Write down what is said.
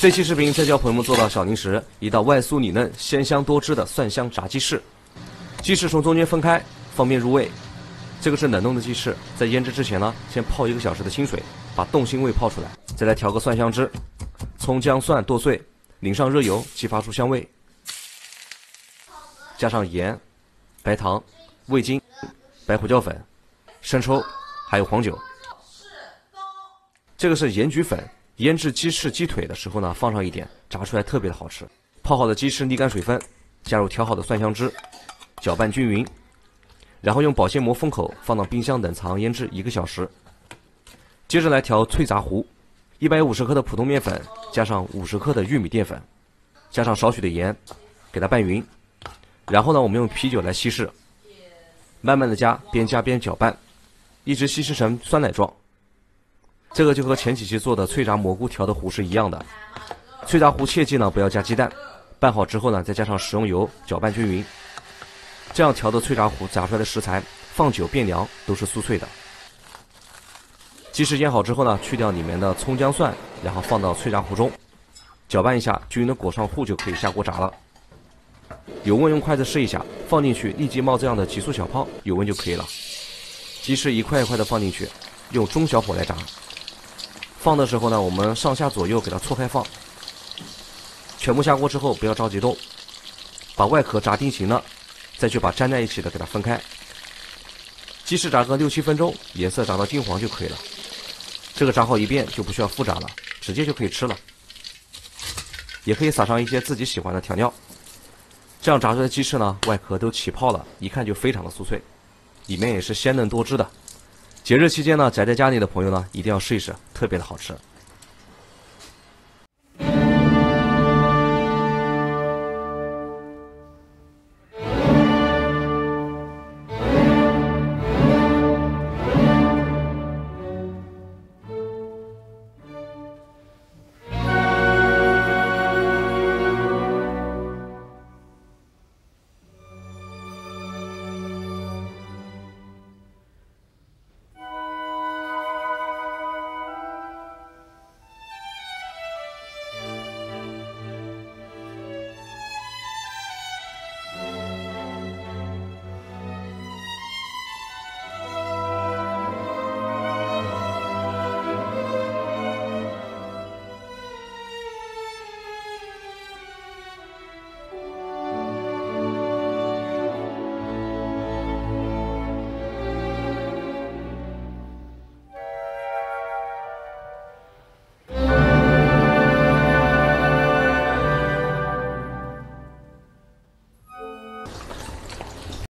这期视频再教朋友们做到小零食，一道外酥里嫩、鲜香多汁的蒜香炸鸡翅。鸡翅从中间分开，方便入味。这个是冷冻的鸡翅，在腌制之前呢，先泡1个小时的清水，把动心味泡出来，再来调个蒜香汁，葱姜蒜剁碎，淋上热油，激发出香味，加上盐、白糖、味精、白胡椒粉、生抽，还有黄酒。这个是盐焗粉，腌制鸡翅、鸡腿的时候呢，放上一点，炸出来特别的好吃。泡好的鸡翅沥干水分，加入调好的蒜香汁，搅拌均匀，然后用保鲜膜封口，放到冰箱冷藏腌制1个小时。接着来调脆炸糊，150克的普通面粉加上50克的玉米淀粉，加上少许的盐，给它拌匀。然后呢，我们用啤酒来稀释，慢慢的加，边加边搅拌，一直稀释成酸奶状。这个就和前几期做的脆炸蘑菇调的糊是一样的。脆炸糊切记呢不要加鸡蛋，拌好之后呢，再加上食用油搅拌均匀。这样调的脆炸糊炸出来的食材放久变凉都是酥脆的。鸡翅腌好之后呢，去掉里面的葱姜蒜，然后放到脆炸糊中，搅拌一下，均匀的裹上糊就可以下锅炸了。有温用筷子试一下，放进去立即冒这样的急速小泡，有温就可以了。鸡翅一块一块的放进去，用中小火来炸。放的时候呢，我们上下左右给它错开放。全部下锅之后不要着急动，把外壳炸定型了，再去把粘在一起的给它分开。鸡翅炸个6、7分钟，颜色炸到金黄就可以了。这个炸好一遍就不需要复炸了，直接就可以吃了。也可以撒上一些自己喜欢的调料。这样炸出来的鸡翅呢，外壳都起泡了，一看就非常的酥脆，里面也是鲜嫩多汁的。节日期间呢，宅在家里的朋友呢，一定要试一试，特别的好吃。